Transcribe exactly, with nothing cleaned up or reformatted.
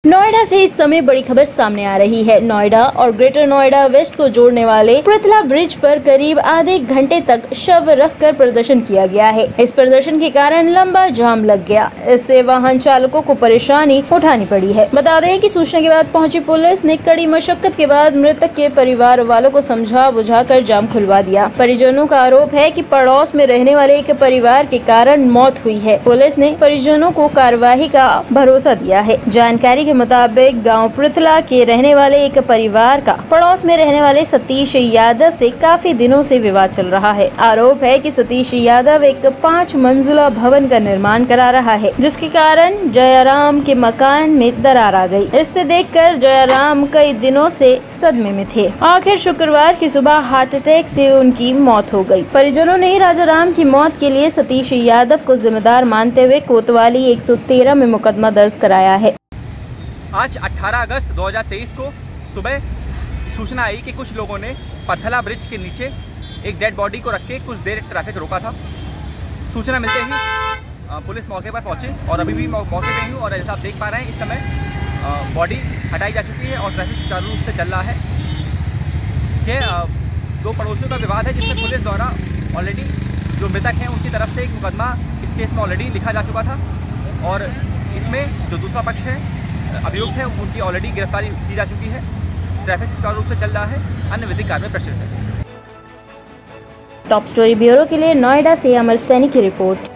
नोएडा से इस समय बड़ी खबर सामने आ रही है। नोएडा और ग्रेटर नोएडा वेस्ट को जोड़ने वाले पृथला ब्रिज पर करीब आधे घंटे तक शव रखकर प्रदर्शन किया गया है। इस प्रदर्शन के कारण लंबा जाम लग गया। इससे वाहन चालकों को परेशानी उठानी पड़ी है। बता दें कि सूचना के बाद पहुंची पुलिस ने कड़ी मशक्कत के बाद मृतक के परिवार वालों को समझा बुझाकर जाम खुलवा दिया। परिजनों का आरोप है कि पड़ोस में रहने वाले एक परिवार के कारण मौत हुई है। पुलिस ने परिजनों को कार्यवाही का भरोसा दिया है। जानकारी के मुताबिक गांव पृथला के रहने वाले एक परिवार का पड़ोस में रहने वाले सतीश यादव से काफी दिनों से विवाद चल रहा है। आरोप है कि सतीश यादव एक पाँच मंजिला भवन का निर्माण करा रहा है, जिसके कारण जयराम के मकान में दरार आ गई। इससे देखकर जयराम कई दिनों से सदमे में थे। आखिर शुक्रवार की सुबह हार्ट अटैक से उनकी मौत हो गई। परिजनों ने राजाराम की मौत के लिए सतीश यादव को जिम्मेदार मानते हुए कोतवाली एक सौ तेरह में मुकदमा दर्ज कराया है। आज अठारह अगस्त दो हज़ार तेईस को सुबह सूचना आई कि कुछ लोगों ने पथला ब्रिज के नीचे एक डेड बॉडी को रख के कुछ देर ट्रैफिक रोका था। सूचना मिलते ही पुलिस मौके पर पहुंची और अभी भी मौके पे ही हूँ और जैसा आप देख पा रहे हैं इस समय बॉडी हटाई जा चुकी है और ट्रैफिक सुचारू रूप से चल रहा है। ये दो पड़ोसियों का विवाद है, जिसमें पुलिस द्वारा ऑलरेडी जो मृतक हैं उनकी तरफ से एक मुकदमा इस केस में ऑलरेडी लिखा जा चुका था और इसमें जो दूसरा पक्ष है अभियुक्त है उनकी ऑलरेडी गिरफ्तारी की जा चुकी है। ट्रैफिक सुचारू रूप से चल रहा है, अन्य विधिक कार्य में प्रचलित है। टॉप स्टोरी ब्यूरो के लिए नोएडा से अमर सैनी की रिपोर्ट।